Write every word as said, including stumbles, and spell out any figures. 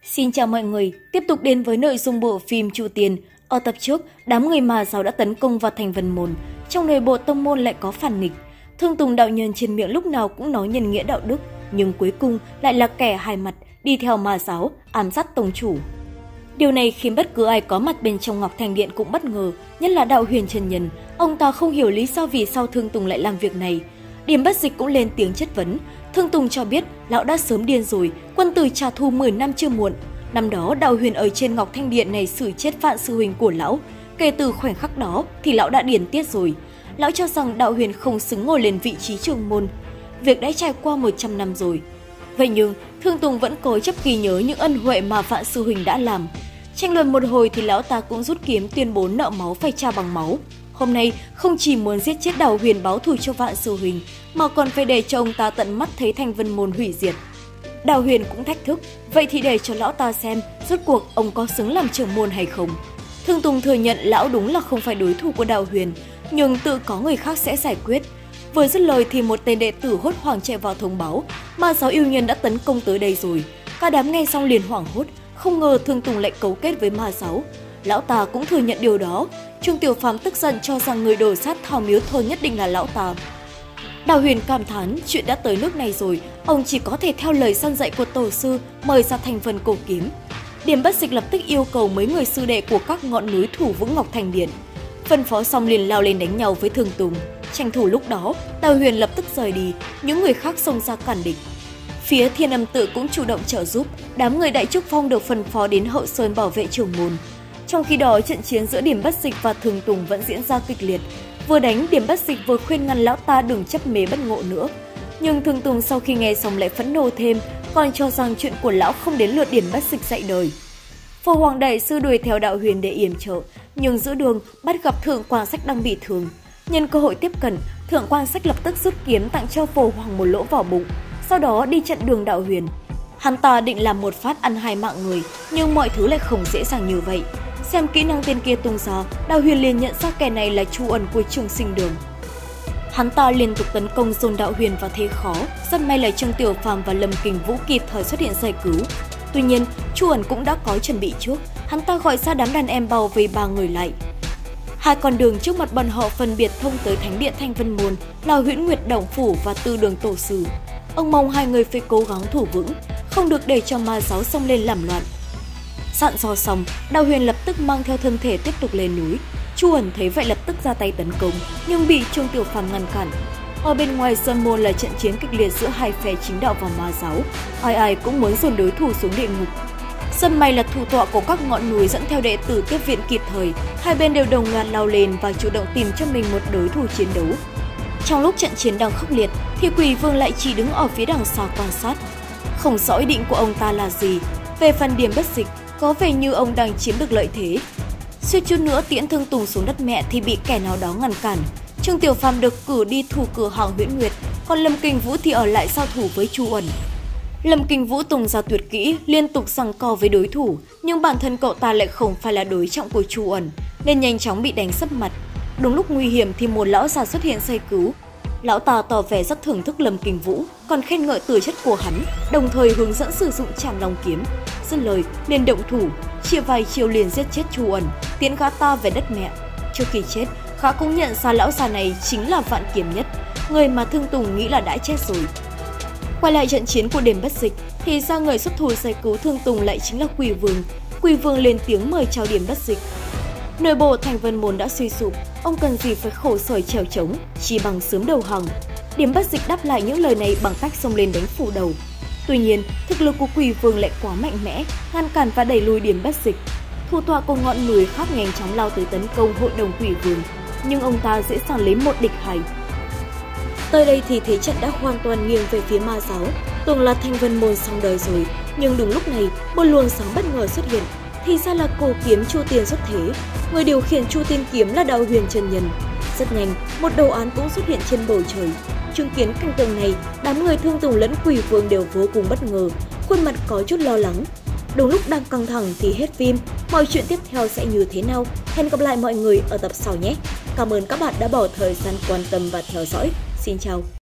Xin chào mọi người, tiếp tục đến với nội dung bộ phim Chu Tiên. Ở tập trước, đám người Ma Giáo đã tấn công vào thành Vân Môn, trong nội bộ tông môn lại có phản nghịch. Thương Tùng đạo nhân trên miệng lúc nào cũng nói nhân nghĩa đạo đức, nhưng cuối cùng lại là kẻ hai mặt, đi theo Ma Giáo, ám sát tông chủ. Điều này khiến bất cứ ai có mặt bên trong Ngọc Thanh Điện cũng bất ngờ, nhất là đạo huyền chân nhân. Ông ta không hiểu lý do vì sao Thương Tùng lại làm việc này. Điểm Bất Dịch cũng lên tiếng chất vấn. Thương Tùng cho biết lão đã sớm điên rồi, quân tử trả thù mười năm chưa muộn. Năm đó đạo huyền ở trên Ngọc Thanh Điện này xử chết vạn sư huynh của lão. Kể từ khoảnh khắc đó thì lão đã điên tiết rồi. Lão cho rằng đạo huyền không xứng ngồi lên vị trí trưởng môn. Việc đã trải qua một trăm năm rồi. Vậy nhưng Thương Tùng vẫn cố chấp ghi nhớ những ân huệ mà vạn sư huynh đã làm. Tranh luận một hồi thì lão ta cũng rút kiếm tuyên bố nợ máu phải trả bằng máu. Hôm nay không chỉ muốn giết chết đạo huyền báo thù cho vạn sư huynh, mà còn phải để cho ông ta tận mắt thấy thành Vân Môn hủy diệt. Đạo huyền cũng thách thức, vậy thì để cho lão ta xem rốt cuộc ông có xứng làm trưởng môn hay không. Thương Tùng thừa nhận lão đúng là không phải đối thủ của đạo huyền, nhưng tự có người khác sẽ giải quyết. Vừa dứt lời thì một tên đệ tử hốt hoảng chạy vào thông báo, Ma Giáo yêu nhân đã tấn công tới đây rồi. Cả đám nghe xong liền hoảng hốt, không ngờ Thương Tùng lại cấu kết với Ma Giáo. Lão ta cũng thừa nhận điều đó. Trương Tiểu Phàm tức giận cho rằng người đổ sát Thảo Miếu Thôn nhất định là lão ta. Đạo huyền cảm thán chuyện đã tới nước này rồi, ông chỉ có thể theo lời săn dạy của tổ sư mời ra thành Vân cổ kiếm. Điểm Bất Dịch lập tức yêu cầu mấy người sư đệ của các ngọn núi thủ vững Ngọc Thành Điện. Phân phó xong liền lao lên đánh nhau với Thương Tùng. Tranh thủ lúc đó, Đạo huyền lập tức rời đi, những người khác xông ra cản địch. Phía Thiên Âm Tự cũng chủ động trợ giúp, đám người Đại Trúc Phong được phân phó đến hậu sơn bảo vệ trưởng môn. Trong khi đó, trận chiến giữa Điểm Bất Dịch và Thương Tùng vẫn diễn ra kịch liệt. Vừa đánh, Điểm Bất Dịch vừa khuyên ngăn lão ta đừng chấp mê bất ngộ nữa. Nhưng Thương Tùng sau khi nghe xong lại phẫn nộ thêm, còn cho rằng chuyện của lão không đến lượt Điểm Bất Dịch dạy đời. Phổ Hoàng Đại Sư đuổi theo đạo huyền để yểm trợ, nhưng giữa đường bắt gặp Thượng Quan Sách đang bị thương. Nhân cơ hội tiếp cận, Thượng Quan Sách lập tức rút kiếm tặng cho Phổ Hoàng một lỗ vào bụng, sau đó đi chặn đường đạo huyền. Hắn ta định làm một phát ăn hai mạng người, nhưng mọi thứ lại không dễ dàng như vậy. Xem kỹ năng tên kia tung ra, Đạo huyền liền nhận ra kẻ này là Chu Ẩn của Trường Sinh Đường. Hắn ta liên tục tấn công dồn đạo huyền vào thế khó, rất may là Trương Tiểu Phàm và Lâm Kình Vũ kịp thời xuất hiện giải cứu. Tuy nhiên, Chu Ẩn cũng đã có chuẩn bị trước, hắn ta gọi ra đám đàn em bao vây ba người lại. Hai con đường trước mặt bọn họ phân biệt thông tới Thánh Điện Thanh Vân Môn là Huyễn Nguyệt Động Phủ và Tư Đường Tổ Sư. Ông mong hai người phải cố gắng thủ vững, không được để cho Ma Giáo xông lên làm loạn. Dặn dò xong, Đạo huyền lập tức mang theo thân thể tiếp tục lên núi. Chu Ẩn thấy vậy lập tức ra tay tấn công, nhưng bị Trương Tiểu Phàm ngăn cản. Ở bên ngoài sơn môn là trận chiến kịch liệt giữa hai phe chính đạo và Ma Giáo, ai ai cũng muốn dồn đối thủ xuống địa ngục. Rất may là thủ tọa của các ngọn núi dẫn theo đệ tử tiếp viện kịp thời, hai bên đều đồng loạt lao lên và chủ động tìm cho mình một đối thủ chiến đấu. Trong lúc trận chiến đang khốc liệt, thì Quỷ Vương lại chỉ đứng ở phía đằng xa quan sát. Không rõ ý định của ông ta là gì. Về phần Điểm Bất Dịch, có vẻ như ông đang chiếm được lợi thế. Suýt chút nữa tiễn Thương Tùng xuống đất mẹ thì bị kẻ nào đó ngăn cản. Trương Tiểu Phàm được cử đi thủ cửa hàng Huyễn Nguyệt, còn Lâm Kình Vũ thì ở lại giao thủ với Chu Ẩn. Lâm Kình Vũ tung ra tuyệt kỹ, liên tục giằng co với đối thủ, nhưng bản thân cậu ta lại không phải là đối trọng của Chu Ẩn, nên nhanh chóng bị đánh sấp mặt. Đúng lúc nguy hiểm thì một lão già xuất hiện giải cứu. Lão ta tỏ vẻ rất thưởng thức Lâm Kình Vũ, còn khen ngợi tư chất của hắn, đồng thời hướng dẫn sử dụng Trảm Long kiếm. Dứt lời, liền động thủ, chia vài chiêu liền giết chết Chu Ẩn, tiễn gã ta về đất mẹ. Trước khi chết, gã cũng nhận ra lão già này chính là Vạn Kiếm Nhất, người mà Thương Tùng nghĩ là đã chết rồi. Quay lại trận chiến của Điểm Bất Dịch, thì ra người xuất thủ giải cứu Thương Tùng lại chính là Quỷ Vương. Quỷ Vương lên tiếng mời chào Điểm Bất Dịch. Nội bộ Thành Vân Môn đã suy sụp, ông cần gì phải khổ sở trèo trống, chỉ bằng sớm đầu hàng. Điểm Bất Dịch đáp lại những lời này bằng cách xông lên đánh phủ đầu. Tuy nhiên, thực lực của Quỷ Vương lại quá mạnh mẽ, ngăn cản và đẩy lùi Điểm Bất Dịch. Thủ tọa của ngọn núi khác nhanh chóng lao tới tấn công hội đồng Quỷ Vương, nhưng ông ta dễ dàng lấy một địch hai. Tới đây thì thế trận đã hoàn toàn nghiêng về phía Ma Giáo, tưởng là Thanh Vân Môn xong đời rồi, nhưng đúng lúc này một luồng sáng bất ngờ xuất hiện, thì ra là cổ kiếm Chu Tiên xuất thế. Người điều khiển Chu Tiên kiếm là Đạo huyền chân nhân. Rất nhanh, một đồ án cũng xuất hiện trên bầu trời. Chứng kiến cảnh tượng này, đám người Thương Tùng lẫn Quỷ Vương đều vô cùng bất ngờ, khuôn mặt có chút lo lắng. Đúng lúc đang căng thẳng thì hết phim, mọi chuyện tiếp theo sẽ như thế nào? Hẹn gặp lại mọi người ở tập sau nhé! Cảm ơn các bạn đã bỏ thời gian quan tâm và theo dõi. Xin chào!